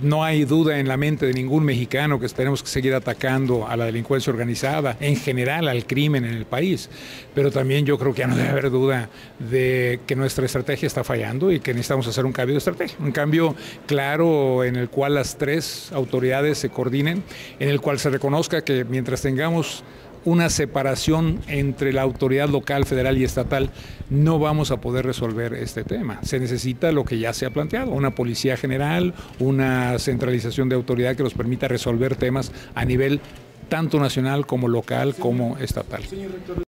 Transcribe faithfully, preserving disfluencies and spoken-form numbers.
No hay duda en la mente de ningún mexicano que tenemos que seguir atacando a la delincuencia organizada, en general al crimen en el país, pero también yo creo que ya no debe haber duda de que nuestra estrategia está fallando y que necesitamos hacer un cambio de estrategia, un cambio claro en el cual las tres autoridades se coordinen, en el cual se reconozca que mientras tengamos una separación entre la autoridad local, federal y estatal, no vamos a poder resolver este tema. Se necesita lo que ya se ha planteado, una policía general, una centralización de autoridad que nos permita resolver temas a nivel tanto nacional como local como estatal.